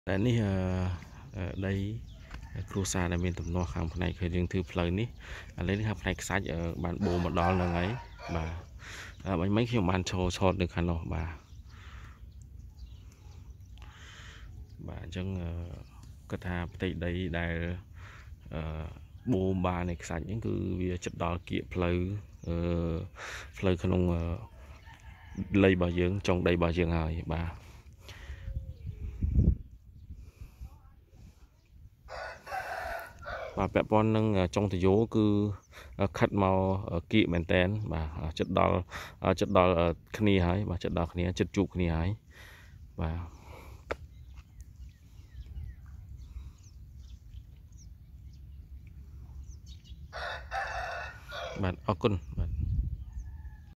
แต่นี่đây គ្រួសារដែលមានទំនាស់ខាងផ្នែកគឺយើងធ្វើផ្លូវនេះឥឡូវនេះថាផ្នែកខ្សាច់បានបូរមកដល់នឹងហើយបាទបាញ់មិញខ្ញុំបានឈរឆតនៅខាងនោះបាទអញ្ចឹងគាត់ថាផ្ទៃដីដែលបូមបាននៃខ្សាច់ហ្នឹងគឺវាចិត្តដល់គៀកផ្លូវក្នុងដីរបស់យើងចុងដីរបស់យើងហើយបាទពាក់ព័ន្ធនឹងចុងតយោគឺខិតមកគៀកមែនតែនបាទចិត្តដល់គ្នាហើយបាទចិត្តដល់គ្នាចិត្តជួបគ្នាហើយបាទអរគុណបាទ